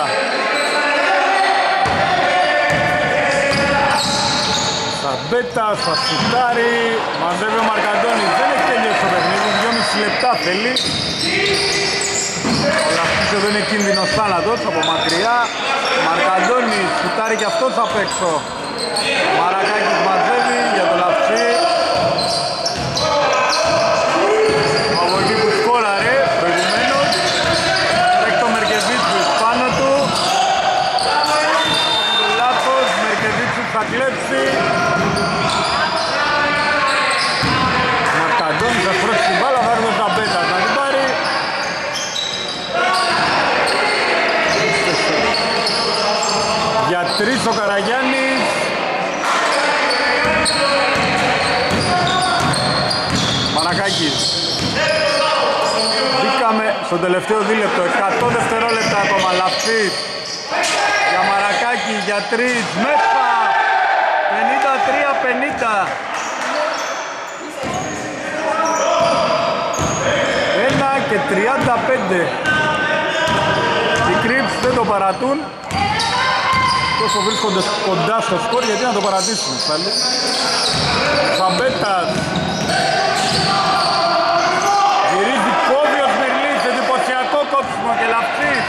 Speaker 1: Σαμπέτας θα σουτάρει, μαζεύει ο Μαρκαντώνης, δεν έχει τελειώσει το παιχνίδι, 2,5 λεπτά θέλει. Ο Λαφτσής εδώ είναι κίνδυνος θάνατος από μακριά. Μαρκαντώνης σουτάρει και αυτός απ' έξω. Μαρακάκης μαζεύει για τον Λαφτσί. Από εκεί που σκόραρε προηγουμένως. Τρέχει το Μερκεβίτσιος πάνω του. Κάνει το λάθος, Μερκεβίτσιος θα κλέψει. Μαρκαντώνης θα σπρώξει την μπάλα, θα έρθει ο Σαμπέτας να την πάρει. Για 3 ο Καραγιάννης. Μαρακάκης. Μπήκαμε στο τελευταίο δίλεπτο, 100 δευτερόλεπτα ακόμα. Λαφτσής για Μαρακάκη, για 3, μέσα. 53-50. 1 και 35. Οι Crips δεν το παρατούν. Τόσο βρίσκονται κοντά στο σκορ, γιατί να το παρατήσουν πάλι. Σαμπέτας γυρίζει, κόβει ο Σμυρλής, εντυπωσιακό κόψιμο και Λαφτσής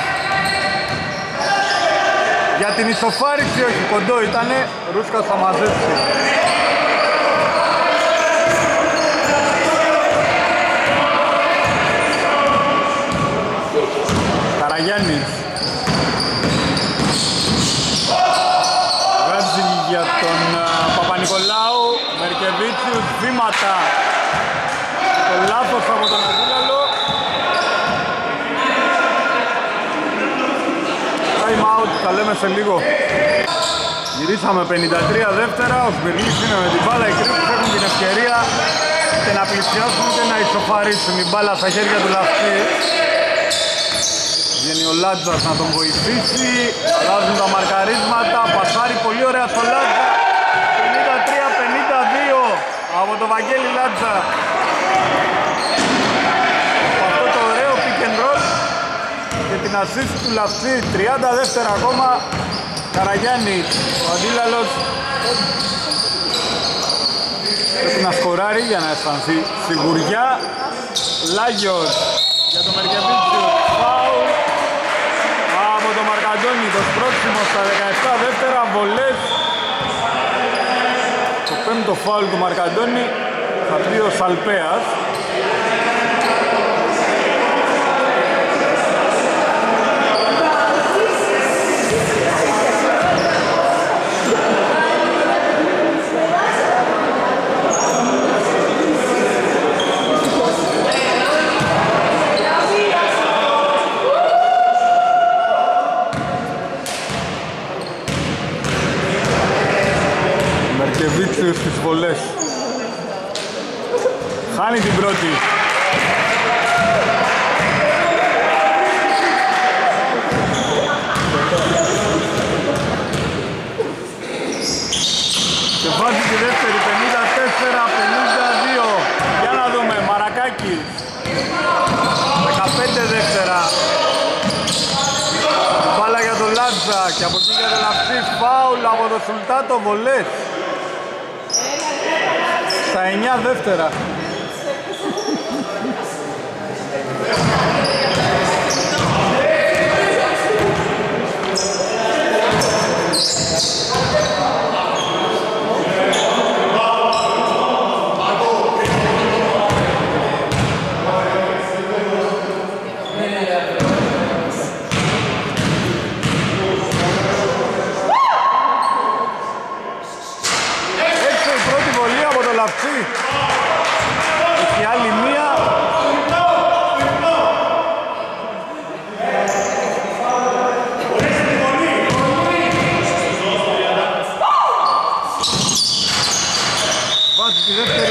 Speaker 1: για την ισοφάριση, όχι κοντό ήτανε. Ρούσκας θα μαζέψει. Καραγιάννης για τον Παπα-Νικολάου. Μερκεβίτσιους, βήματα. Το λάθος από τον Αντίλαλο. Time out, τα λέμε σε λίγο. Γυρίσαμε 53 δεύτερα. Ο Σμυρλής είναι με την μπάλα. Οι Crips έχουν την ευκαιρία και να πλησιάσουν και να ισοφαρίσουν. Η μπάλα στα χέρια του Λαφτσί. Βγαίνει ο Λάτζας να τον βοηθήσει, αλλάζουν τα μαρκαρίσματα, πασάρει πολύ ωραία στο Λάτζα. 53-52 από τον Βαγγέλη Λάτζα. Αυτό το ωραίο pick and roll και την assist του Λαφτσί. 30 δεύτερα ακόμα. Καραγιάννης, ο Αντίλαλος πρέπει να σκοράρει για να αισθανθεί σιγουριά. Λάγιος για το Μερκεβίτσιο, φάουλ από το Μαρκαντώνη, το σπρώξιμο στα 17 δεύτερα, βολές. Το πέμπτο φάουλ του Μαρκαντώνη θα πει ο Σαλπέας. Μερκεβίτσιος στις βολές. Χάνει την πρώτη. Και βάζει τη δεύτερη, 54-52. Για να δούμε, Μαρακάκης. 15 δεύτερα. Μπάλα για τον Λάτζα και από εκεί για τον Λαφτσί, φάουλ από τον Σουλτάτο, βολές. Στα 9 δεύτερα. Έχει άλλη μία. Βάζει τη δεύτερη,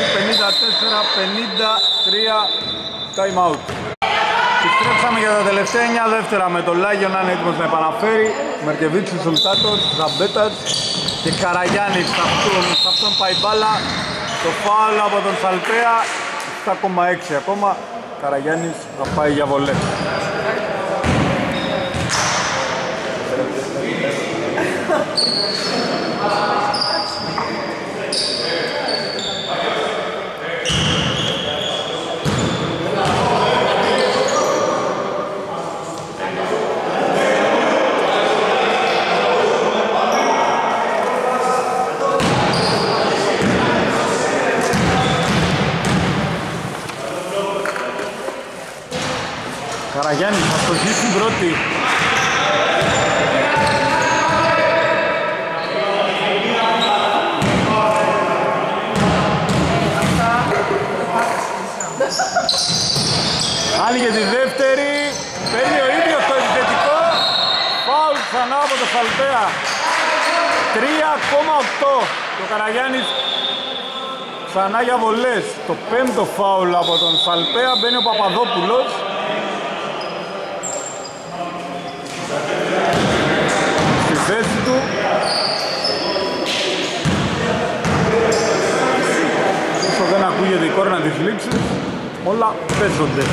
Speaker 1: 54-53, time out. Επιστρέψαμε για τα τελευταία 9 δεύτερα με τον Λάγιο να είναι έτοιμος να επαναφέρει. Μερκεβίτσιος, Σουλτάτος, Ζαμπέτας και Καραγιάννης. Σε αυτόν πάει μπάλα. Το φάουλ από τον Σαλπέα, 7,6 ακόμα. Καραγιάννης θα πάει για βολές. Καραγιάννης θα στοχίσει την πρώτη. Άνοιγε τη δεύτερη, παίρνει ο ίδιος το επιθετικό. Φάουλ ξανά από το Σαλπέα. 3,8. Το Καραγιάννης ξανά για βολές. Το πέμπτο φάουλ από τον Σαλπέα, μπαίνει ο Παπαδόπουλος. Στη θέση του. Όσο δεν ακούγεται η κόρνα της λήξης, όλα παίζονται.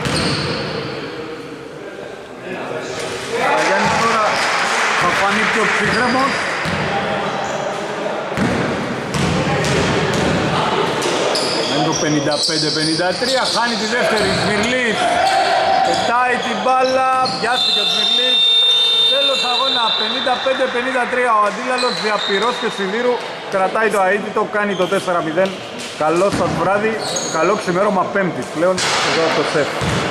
Speaker 1: Ο Καραγιάννης τώρα θα φανεί πιο ψυχρέμος. Είναι το 55-53, χάνει τη δεύτερη. Σμυρλής πετάει την μπάλα, πιάστηκε ο Σμυρλής. Τέλος αγώνα, 55-53, ο αντίλαλος Διαπυρός και Σιδήρου κρατάει το αίτητο, κάνει το 4-0. Καλό σας βράδυ, καλό ξημέρωμα Πέμπτης πλέον εδώ στο ΣΕΦ.